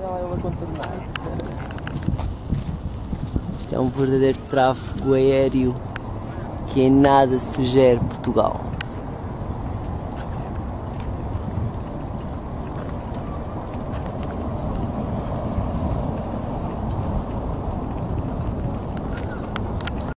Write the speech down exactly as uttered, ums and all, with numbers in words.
Isto é um verdadeiro tráfego aéreo que em nada sugere Portugal.